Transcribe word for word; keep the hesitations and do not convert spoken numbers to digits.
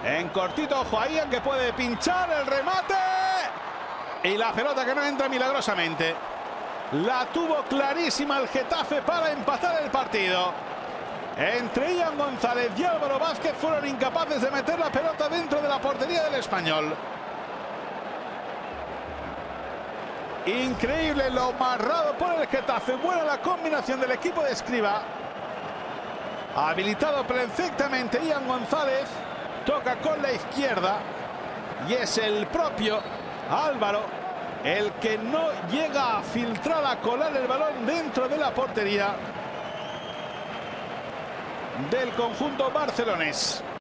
En cortito, ojo ahí, en que puede pinchar el remate. Y la pelota que no entra milagrosamente. La tuvo clarísima el Getafe para empatar el partido. Entre Ian González y Álvaro Vázquez fueron incapaces de meter la pelota dentro de la portería del Español. Increíble lo marrado por el Getafe. Buena la combinación del equipo de Escribá. Habilitado perfectamente Ian González. Toca con la izquierda. Y es el propio Álvaro el que no llega a filtrar, a colar el balón dentro de la portería del conjunto barcelonés.